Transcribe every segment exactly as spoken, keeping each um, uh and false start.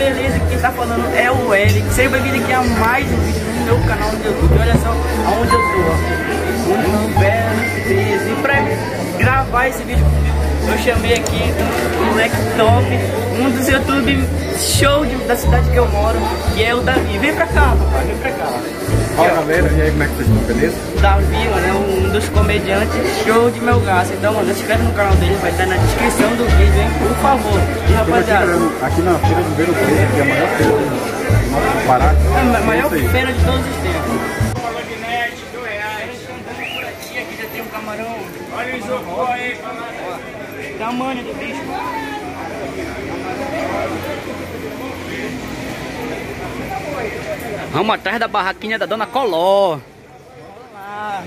beleza? Quem tá falando é o Eric. Seja bem-vindo aqui a mais um vídeo no meu canal no YouTube. Olha só aonde eu tô, ó. Um belo treze. E pra gravar esse vídeo eu chamei aqui um moleque top, um dos YouTube show de, da cidade que eu moro, que é o Davi. Vem pra cá, papai, vem pra cá. Fala galera, e aí como é que vocês estão, beleza? Davi, mano, é um dos comediantes show de Melgaço. Então, mano, se inscreve no canal dele, vai estar na descrição do vídeo, hein? Por favor. E rapaziada, aqui, aqui na feira do Beiro Preto, que é a maior feira do nosso Pará. É a maior é feira de todos os tempos. dois reais. Por aqui, aqui já tem um camarão. Olha o isopor aí, tamanho do bicho. Vamos atrás da barraquinha da Dona Coló. Olá.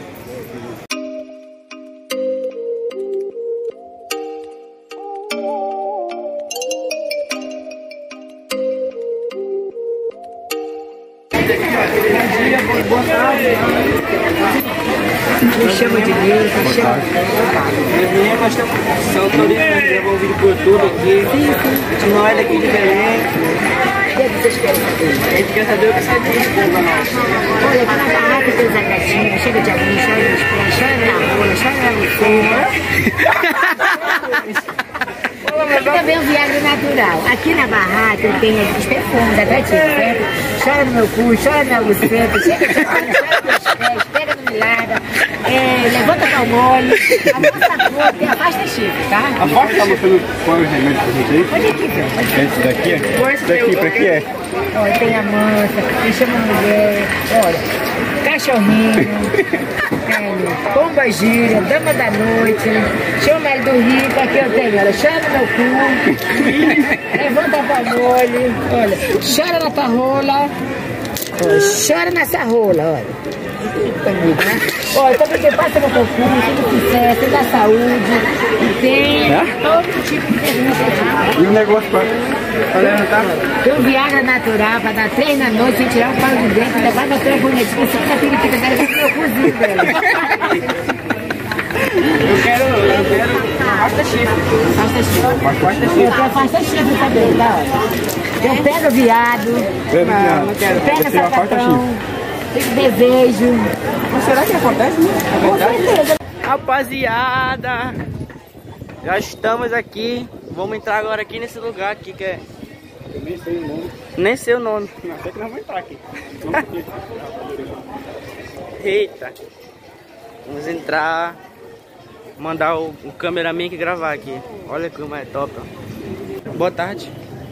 Bom dia, boa tarde. Me chama de Deus, me chama de Deus. Nós estamos são turistas, gravamos um vídeo por YouTube aqui. A gente não é daqui de Belém. O que vocês querem saber? A gente quer saber o que sai disso, nossa. Olha, aqui na barraca tem os agatinhos, chega de aguinha, chora nos pés, chora na rola, chora no fundo. Aqui também é um Viagra natural. Aqui na barraca eu tenho os perfumes atrativos, certo? Chora no meu cu, chora na buceta, chega de aguinha, chora nos pés, pega no milagre, é, levanta pau mole, a nossa cor tem afasta chifre, tá? A foto tá mostrando qual é o remédio pra gente aí? Pode aqui, ver. Pode aqui. Esse daqui é? Esse daqui, pra que é? Olha, tem a mansa, me chama mulher, olha, cachorrinho, tenho pomba gira, dama da noite, chama ele do rico, aqui eu tenho, olha, chora no meu cu, levanta pra mole, olha, chora na tua rola, olha, chora nessa rola, olha. Né? Olha, também você passa no teu cu, tem sucesso, tem da saúde, e tem é? todo tipo de serviço. E o negócio pra... Tem um Viagra natural pra dar três na noite, sem tirar o pau de dentro, levar na três bonetinhas, você fica periquita, dela, vai meu cozinho dela. Eu quero, eu quero afasta chifre. Afasta chifre. Eu quero afasta chifre também, tá? Eu pego viado, Pega Não, não quero. pego Você afasta sapatão, tem desejo. Mas será que acontece, né? É Com verdade? certeza. Rapaziada, já estamos aqui. Vamos entrar agora aqui nesse lugar aqui que é... Eu nem sei o nome. Nem sei o nome. Não sei que nós vamos entrar aqui. Eita. Vamos entrar. Mandar o, o cameraman que gravar aqui. Olha como é top, ó. Boa tarde.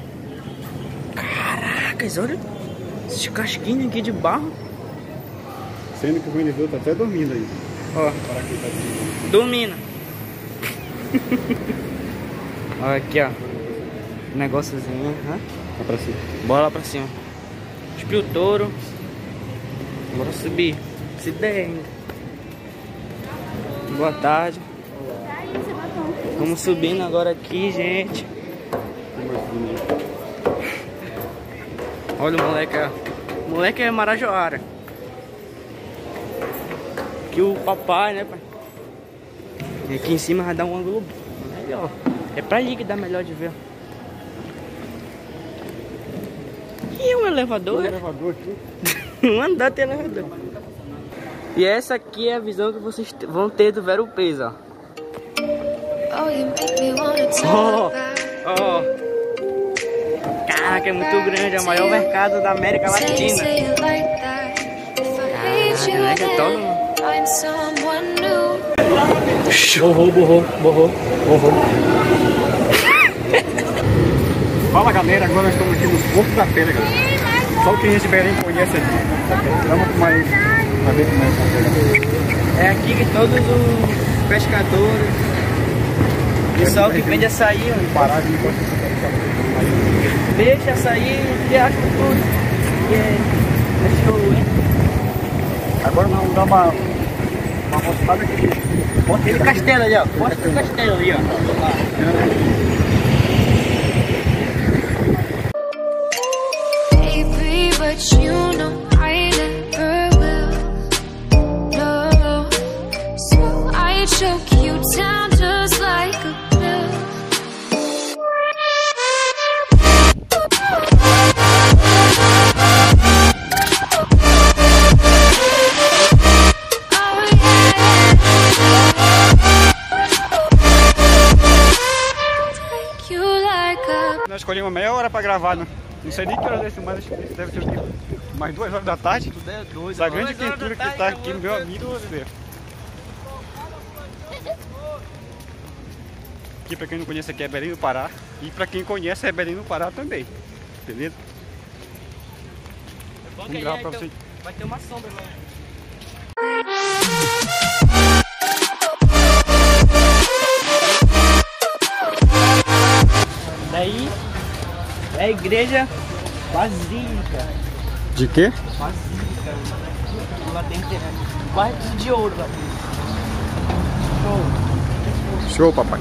Caracas, olha esses casquinhos aqui de barro. Sendo que o vendedor tá até dormindo aí. Ó, Para aqui, tá dormindo. dormindo. Olha aqui, ó. Negóciozinho, né? Vai pra cima. Bora lá pra cima. Espiu o touro. Bora subir. Se der ainda. Boa tarde. Vamos subindo agora aqui, gente. Olha o moleque, ó. O moleque é Marajoara. Aqui o papai, né, pai? E aqui em cima vai dar um ângulo melhor. É pra ali que dá melhor de ver. E um elevador? Um elevador aqui. Um andar tem elevador. E essa aqui é a visão que vocês vão ter do Vero Peso, ó. Ó, ó. Caraca, é muito grande, é o maior mercado da América Latina. Caraca, é top, mano. Borrou, borrou, borrou, borrou. Fala galera, agora nós estamos aqui no Porto da Feira, galera. Só quem é de Belém conhece aqui. Vamos com mais uma vez como é essa feira. É aqui que todos os pescadores, o pessoal que vende açaí, ó, Pará de enquanto deixa açaí e acha tudo. E é, é show, hein? agora nós vamos dar uma, uma mostrada aqui. Bota aquele castelo ali, ó. Bota aquele castelo ali, ó. But you know I never will. No, so I choke you down just like a pill. nós escolhemos meia hora pra gravar, não, não sei nem que hora desse, mas deve ser mais duas horas da tarde. Tudo é doido. Essa grande quentura que tá aqui, meu amigo do céu. Aqui pra quem não conhece aqui é Belém do Pará. E pra quem conhece é Belém do Pará também. Beleza? É bom que Vamos aí gravar vai pra ter- vocês. vai ter uma sombra, mano. Daí é a igreja basílica. De quê? Basílica. Lá dentro tem quartos de ouro lá dentro. Show. Show, papai.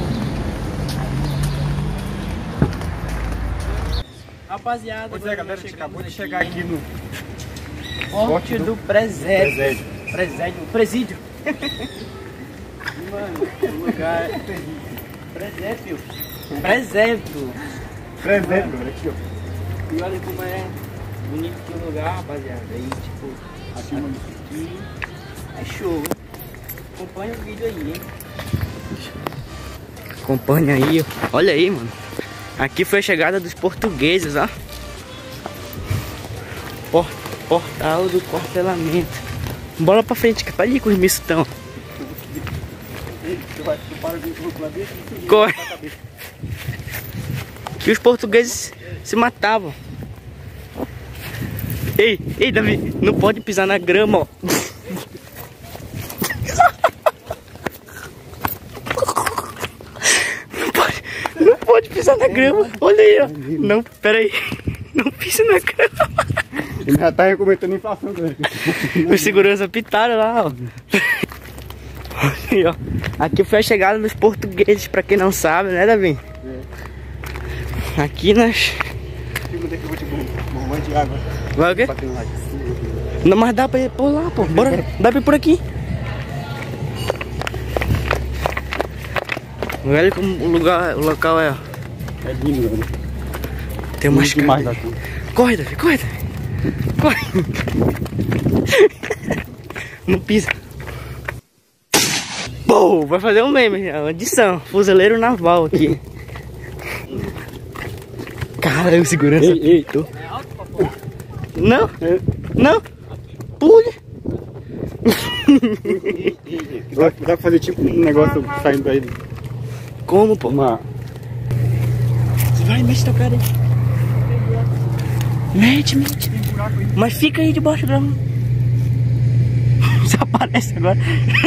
Rapaziada, Pois é, galera, a gente acabou de chegar aqui no Forte do Presépio. presépio. Presépio. Presídio. Mano, o lugar. Presépio. Presépio. Presépio, galera, aqui, ó. E olha como é bonito aqui o lugar, rapaziada. Aí, tipo, Aqui, mano. aqui é show. Acompanha o vídeo aí, hein? Acompanha aí, ó. Olha aí, mano. Aqui foi a chegada dos portugueses, ó. Por- Portal do quartelamento. Bola pra frente, que tá ali com os mistão. Tu vai, tu para de vir lá dentro e Corre. Que os portugueses se matavam. Ei, ei, Davi, não pode pisar na grama, ó. Não pode, não pode pisar na grama. Olha aí, ó. Não, pera aí. Não pisa na grama. Ele já tá recomendando inflação, galera. Os segurança pitaram lá, ó. Olha aí, ó. Aqui foi a chegada dos portugueses, pra quem não sabe, né, Davi? É. Aqui nós... Segunda que eu vou te bombar de água. Vai o quê? Batendo lá. Não, mas dá pra ir por lá, pô. Bora, dá pra ir por aqui. Olha como o lugar, o local é, ó. É lindo, galera. Tem umas Lindo demais da casas. conta. Corre, Davi, corre, Davi. Corre. Não pisa. Pô, vai fazer um meme, uma edição. Fuzileiro naval aqui. Cara, o segurança. Ei, ei. pitou. Não, não. Pule. Dá, dá pra fazer tipo um negócio saindo aí. Como, pô? Uma... Vai, mexe teu cara aí. Mete, mete. Mas fica aí debaixo da... Desaparece agora.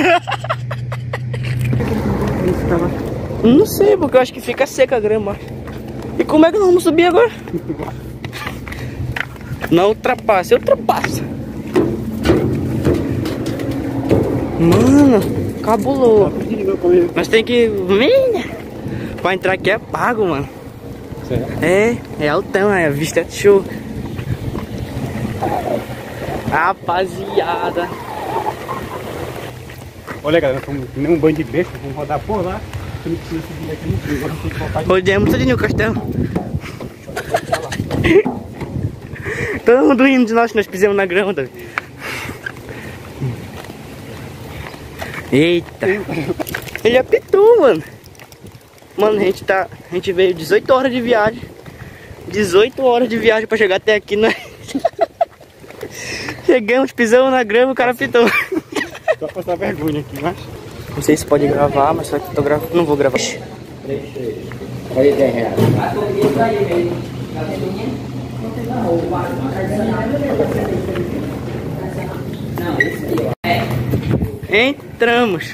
Não sei, porque eu acho que fica seca a grama. E como é que nós vamos subir agora? Não ultrapassa, ultrapassa. Mano, cabulou. Mas tem que... Pra entrar aqui é pago, mano. É, é altão, é, a vista é show. Rapaziada. Olha, galera, vamos nem um banho de besta, vamos rodar por lá. Você não precisa subir aqui no frio, agora tem que voltar de... Rodemos tudo no castelo. Todo mundo rindo de nós que nós pisamos na grama, Davi. Eita. Ele apitou, mano. Mano, a gente tá... A gente veio dezoito horas de viagem. dezoito horas de viagem pra chegar até aqui, né? Chegamos, pisamos na grama, o cara apitou. Só passar vergonha aqui, mas... Não sei se pode gravar, mas só que eu tô gravando. Não vou gravar. Entramos.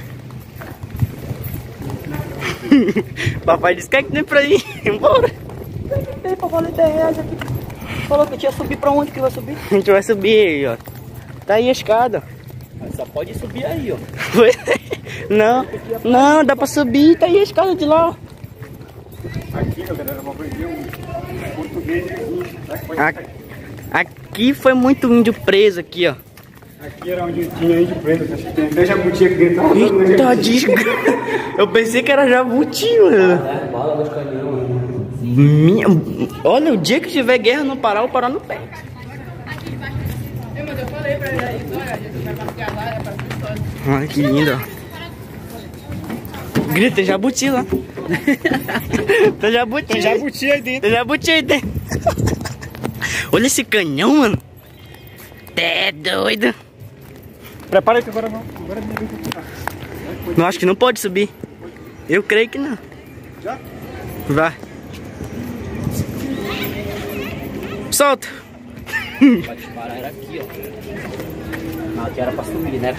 Papai disse que é que nem pra ir. Embora. Ei, pra valer dez reais aqui. Falou que eu tinha subir pra onde que vai subir? A gente vai subir aí, ó. Tá aí a escada. Só pode subir aí, ó. Não, não, dá pra subir. Tá aí a escada de lá, ó. Aqui, galera, eu vou aprender um português. Aqui, aqui foi muito índio preso aqui, ó. Aqui era onde tinha índio preto, acho que tem até jabuti aqui dentro. Eita, desgra... Eu pensei que era jabuti, mano. Bala dos canhão. Minha... Olha, o dia que tiver guerra no Pará, o Pará não pega. Mas eu falei pra ele aí, olha, a gente vai passear lá, é pra sua história. Olha que lindo, ó. Grita, tem jabuti lá. Tem jabuti. Tem jabuti aí dentro. Tem jabuti aí dentro. Olha esse canhão, mano. É doido. Prepara aí que agora não. Agora não. Não, acho que não pode subir. Eu creio que não. Já? Vai. Solta. Vai disparar era aqui, ó. Não, aqui era pra subir, né?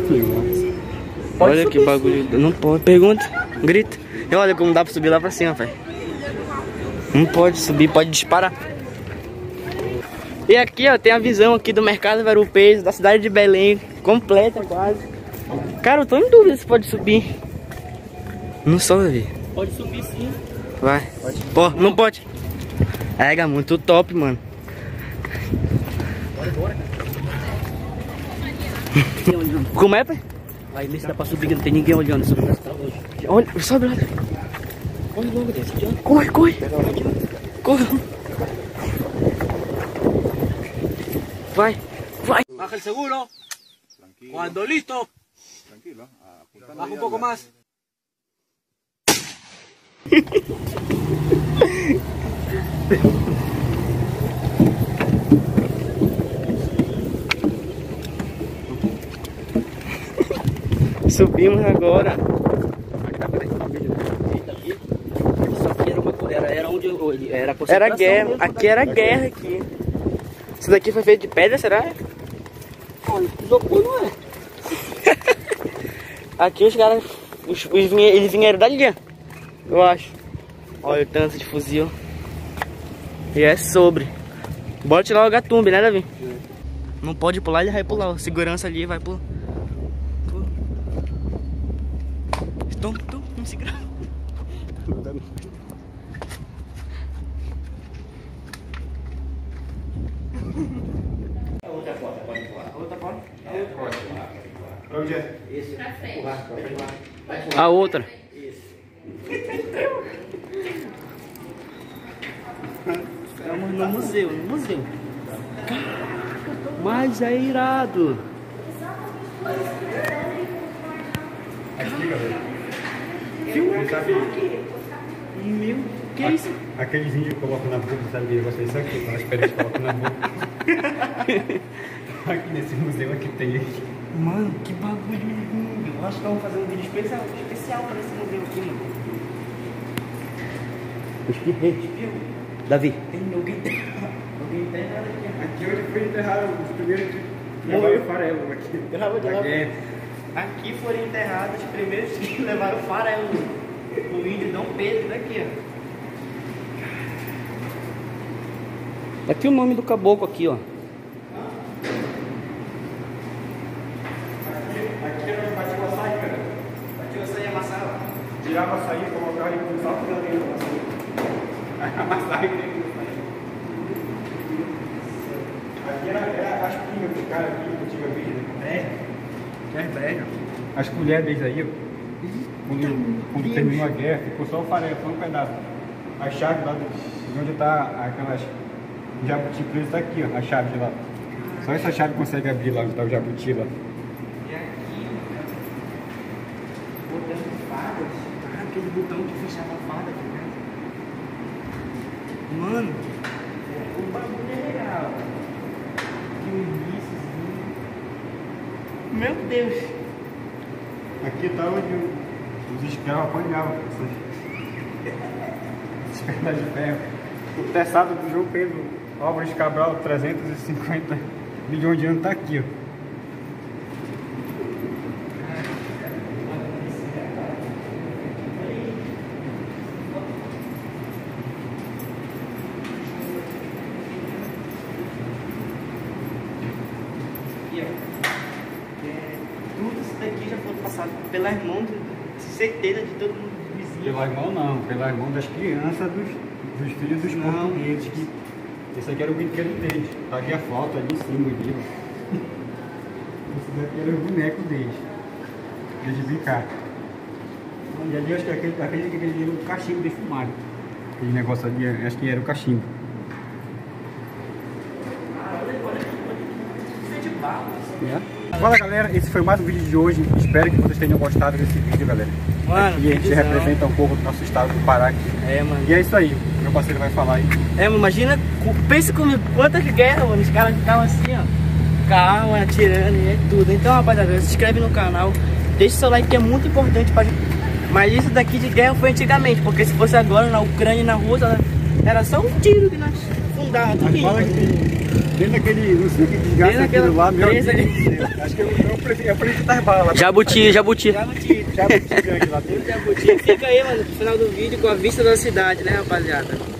Olha que bagulho. Não pode. Pergunta. Grita. E olha como dá pra subir lá pra cima, pai. Não pode subir, pode disparar. E aqui, ó, tem a visão aqui do mercado Ver-o-Peso, da cidade de Belém, completa quase. Cara, eu tô em dúvida se pode subir. Não sobe. Pode subir sim. Vai. Pô, não pode. É, muito top, mano. Bora, bora. Como é, pai? Vai ver se dá pra subir, que não tem ninguém olhando sobre o astral hoje. Olha, sobe lá. Corre logo desse, adianta. Corre, corre. Corre. Vai, vai. Baja el seguro. Cuando listo. Tranquilo. Baja un poco más. Subimos agora. Isso aqui era, uma, era, era onde eu, era a Era concentração guerra, mesmo, aqui era guerra aqui. Isso daqui foi feito de pedra, será? Olha, isopor não é. Aqui os caras, os, os vinhe, eles vieram dali, eu acho. Olha o tanto de fuzil. E é sobre. Bora tirar logo a tumba, né, Davi? Não pode pular, ele vai pular. O segurança ali vai pular. Tom, tom, não se grava. Outra porta, pode pular. Outra porta? Pra onde é? Isso. Pra frente. Vai pular. A outra. Estamos no museu, no museu. Mas é irado. Aqui, galera. Filma Sabe? Meu, que é isso? Aqueles índios que colocam na boca, sabe? Vocês sabem que as pedras colocam na boca. Aqui nesse museu aqui tem. Mano, que bagulho lindo. Eu acho que vamos fazer um vídeo especial, especial para esse museu aqui, mano. Espirrei. Espirro. Davi. Tem alguém enterrado. Alguém enterrado aqui. Aqui onde foi enterrado os primeiros que Morreu. levaram o farelo aqui. Grava de lá. É. Aqui foram enterrados os primeiros que levaram o farelo. O índio Dom Pedro daqui, ó. Aqui o nome do caboclo aqui, ó. Aqui era batia o açaí, cara. Batia o açaí e amassava. Tirava o açaí, colocava e começava a tirar dentro do açaí. Amassava e dentro do açaí. Aqui era, era as pingas do cara aqui, antigamente, né? É. Que é velho. As colheres deles aí, ó. Quando, quando terminou a guerra, ficou só o farelo, só um pedaço. A chave lá do, de onde tá aquelas jabuti preso tá aqui, ó, a chave de lá. Só essa chave consegue abrir lá onde tá o jabuti lá. E aqui, botando fadas. Ah, aquele botão que fechava a fada, tá ligado? Mano, o bagulho é legal. Que iníciozinho. Meu Deus. Aqui tá onde os escravos apanhavam. Essas pernas de ferro. O teçado do João Pedro Álvares Cabral, trezentos e cinquenta milhões de anos, tá aqui, ó. Aqui, ó. É, tudo isso daqui já foi passado pelas mãos, de certeza, de todo mundo vizinho. Pelas mãos não, pelas mãos das crianças, dos, dos filhos dos Não. portugueses. Que, esse aqui era o brinquedo deles. Tá aqui a foto ali em cima, ali, ó. Esse daqui era o boneco deles. Eles brincar. E ali acho que aquele, aquele, aquele era o cachimbo defumado. Aquele negócio ali, acho que era o cachimbo. Ah, olha, olha, olha. Isso é de barro. Fala galera, esse foi mais um vídeo de hoje. Espero que vocês tenham gostado desse vídeo, galera. Mano, e a gente visão. representa um pouco do nosso estado do Pará aqui. É, mano. E é isso aí, meu parceiro vai falar aí. É, mano, imagina, pensa comigo, quantas guerras, mano, os caras ficavam assim, ó, calma, atirando e é tudo. Então, rapaziada, se inscreve no canal, deixa o seu like que é muito importante pra gente. Mas isso daqui de guerra foi antigamente, porque se fosse agora na Ucrânia e na Rússia, era só um tiro que nós fundávamos. Mas fala que dentro daquele, não sei o que desgasta aquilo lá, meu Deus. Acho que eu, eu prefiro, eu prefiro das balas. Jabuti, jabuti. Jabuti, jabuti grande lá dentro. Jabuti. Fica aí, mano, no final do vídeo com a vista da cidade, né, rapaziada?